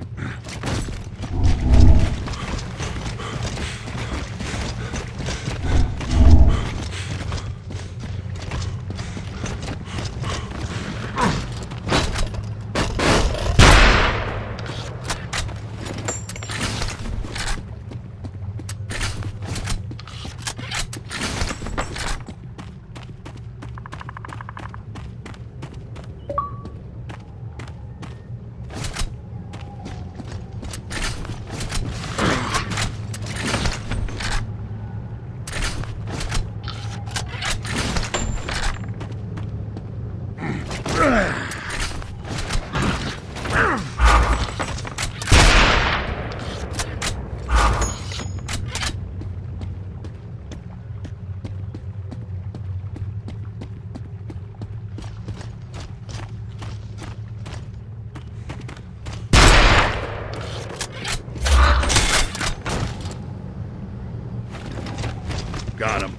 Got him.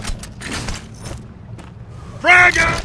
Frag out!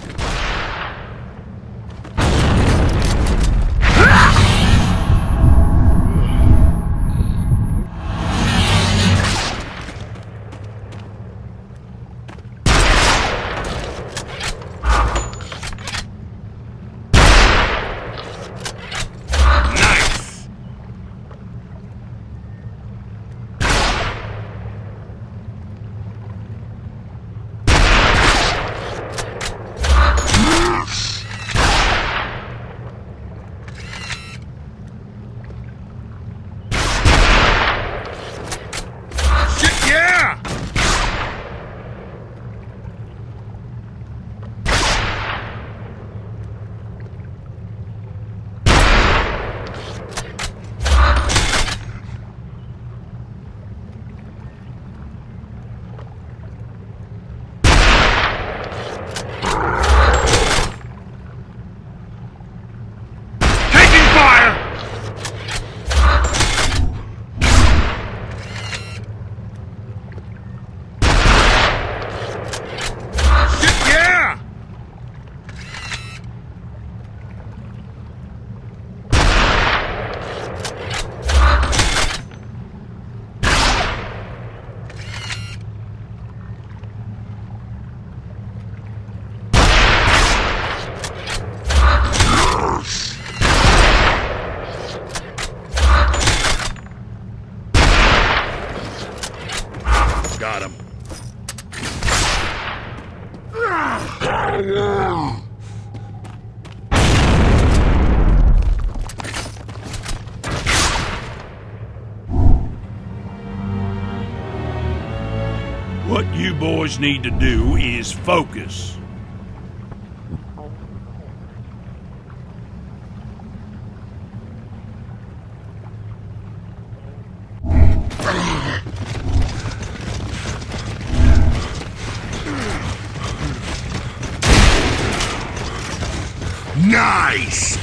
Got him. What you boys need to do is focus. Nice!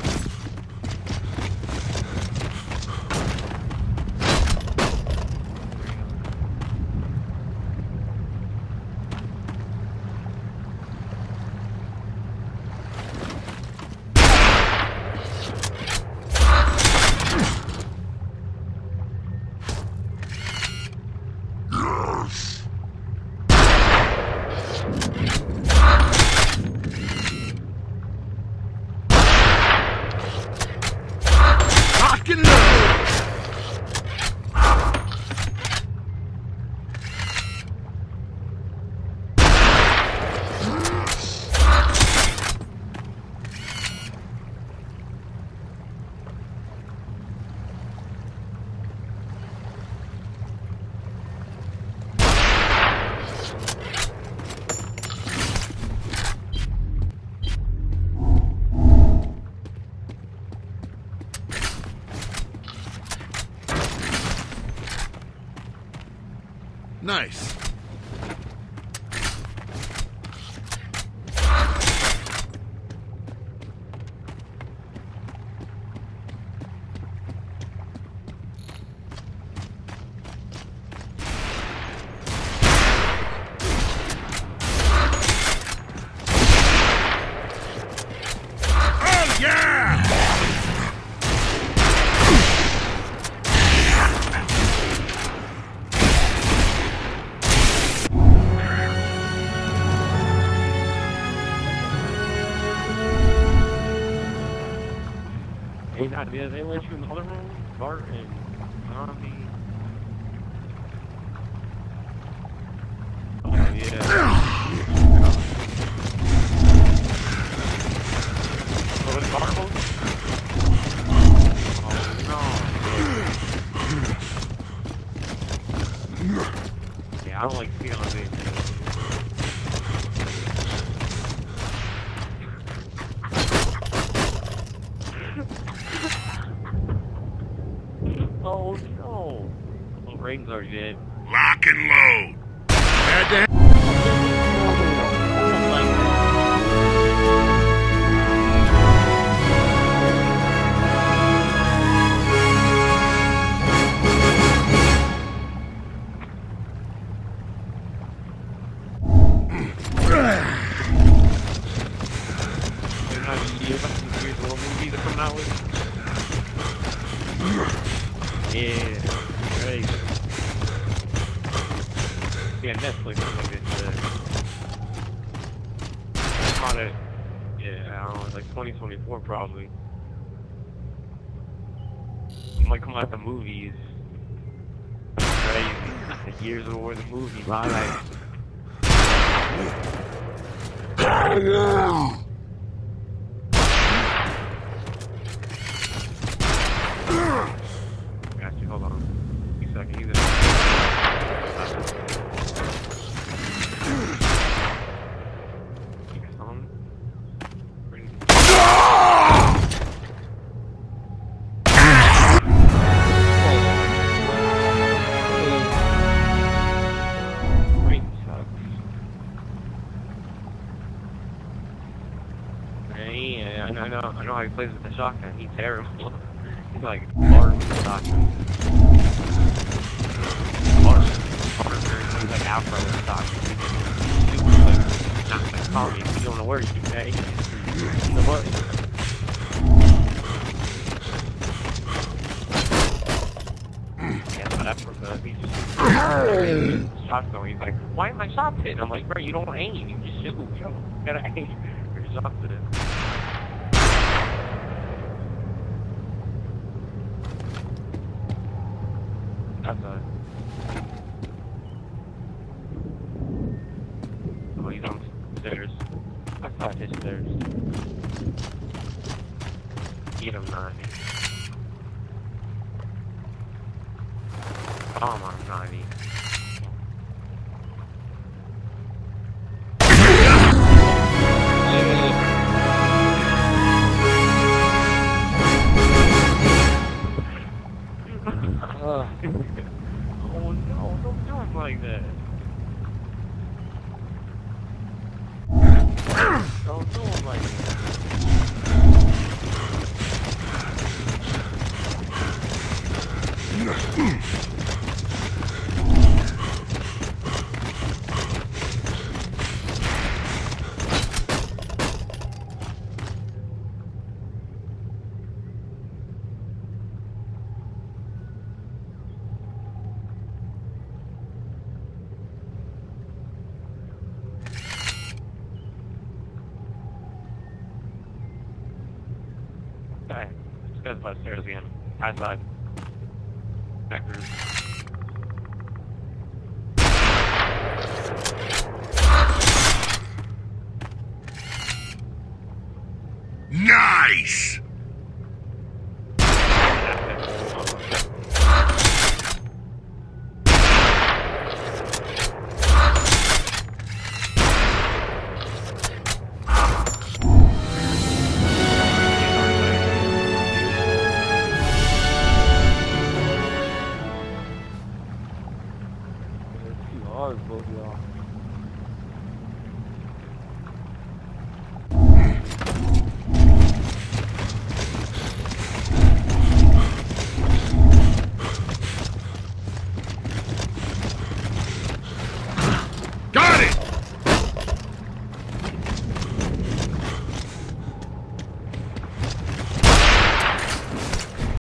Nice. Oh, yeah! Hey, not, did they let you in the other room? Bart and Zombie. Oh, yeah. Oh, it's Bart? Oh, no. Yeah, I don't like feeling it. Oh no! The rings are dead. Lock and load. Had to Yeah, right. Yeah, Netflix is like this. On it. Yeah, I don't know, like 2024 probably. It might come out the movies. Crazy. Like years worth of movies. Like. Gotcha, hold on. A second, he's in. I know how he plays with the shotgun. He's terrible. He's like hard with the shotgun. Hard. He's like Alfred with the shotgun. He's like, not like Tommy. You don't know where he's at. So what? Yeah, but that's what he's just shotgun. He's like, why am I shot hitting? I'm like, bro, you don't aim. You just shoot. You gotta aim. You're shot to this. Outside. Oh, he's on the stairs. I thought his stairs. Get him, 90. Bomb on 90. Oh no, don't do him like that. Don't do him like that. Alright, let's go upstairs again. High side. Backers. nice.